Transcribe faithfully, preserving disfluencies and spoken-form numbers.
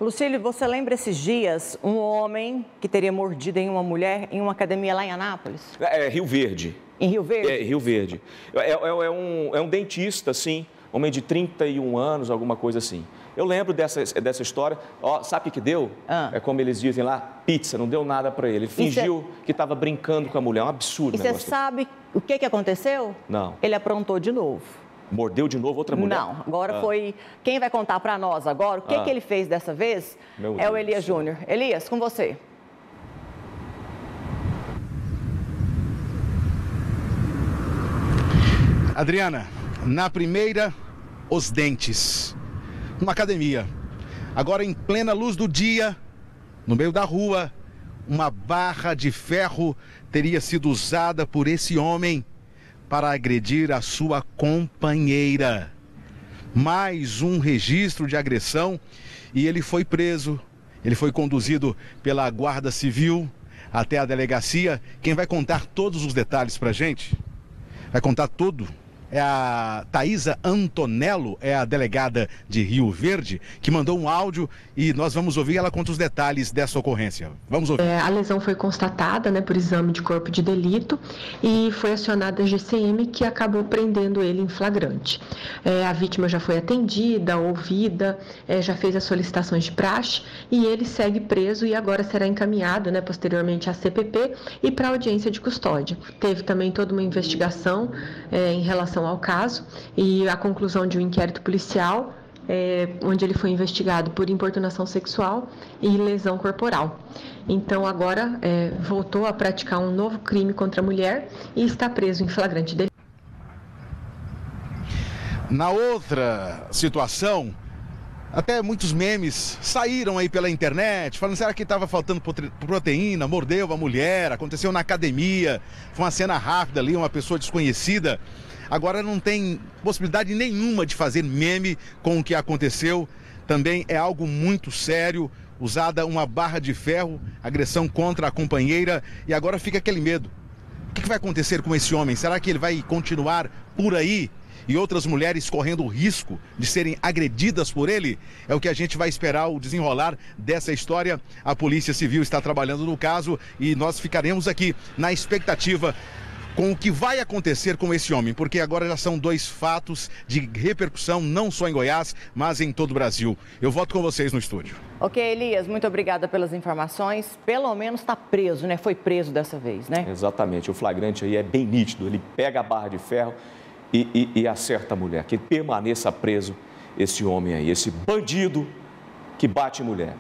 Lucílio, você lembra esses dias um homem que teria mordido em uma mulher em uma academia lá em Anápolis? É, Rio Verde. Em Rio Verde? É, Rio Verde. É, é, é um, é um dentista, assim, homem de trinta e um anos, alguma coisa assim. Eu lembro dessa, dessa história. Ó, sabe o que deu? Ah. É como eles dizem lá, pizza, não deu nada para ele. Ele fingiu cê... que estava brincando com a mulher. É um absurdo. E você sabe o que, que aconteceu? Não. Ele aprontou de novo. Mordeu de novo outra mulher? Não, agora ah. foi... Quem vai contar para nós agora o que, ah. que ele fez dessa vez Meu é Deus o Elias Júnior. Elias, com você. Adriana, na primeira, os dentes. Numa academia. Agora, em plena luz do dia, no meio da rua, uma barra de ferro teria sido usada por esse homem para agredir a sua companheira. Mais um registro de agressão e ele foi preso. Ele foi conduzido pela Guarda Civil até a delegacia. Quem vai contar todos os detalhes para a gente, vai contar tudo, é a Thaisa Antonello, é a delegada de Rio Verde, que mandou um áudio e nós vamos ouvir. Ela conta os detalhes dessa ocorrência. Vamos ouvir. É, a lesão foi constatada, né, por exame de corpo de delito e foi acionada a G C M, que acabou prendendo ele em flagrante. É, a vítima já foi atendida, ouvida, é, já fez as solicitações de praxe e ele segue preso e agora será encaminhado, né, posteriormente à C P P e para audiência de custódia. Teve também toda uma investigação é, em relação ao caso e a conclusão de um inquérito policial, é, onde ele foi investigado por importunação sexual e lesão corporal. Então agora é, voltou a praticar um novo crime contra a mulher e está preso em flagrante delito. Na outra situação, até muitos memes saíram aí pela internet, falando, será que estava faltando proteína, mordeu a mulher, aconteceu na academia, foi uma cena rápida ali, uma pessoa desconhecida. Agora não tem possibilidade nenhuma de fazer meme com o que aconteceu. Também é algo muito sério, usada uma barra de ferro, agressão contra a companheira, e agora fica aquele medo. O que vai acontecer com esse homem? Será que ele vai continuar por aí? E outras mulheres correndo o risco de serem agredidas por ele? É o que a gente vai esperar o desenrolar dessa história. A Polícia Civil está trabalhando no caso e nós ficaremos aqui na expectativa com o que vai acontecer com esse homem, porque agora já são dois fatos de repercussão, não só em Goiás, mas em todo o Brasil. Eu volto com vocês no estúdio. Ok, Elias, muito obrigada pelas informações. Pelo menos está preso, né? Foi preso dessa vez, né? Exatamente, o flagrante aí é bem nítido. Ele pega a barra de ferro e, e, e acerta a mulher. Que permaneça preso esse homem aí, esse bandido que bate mulher.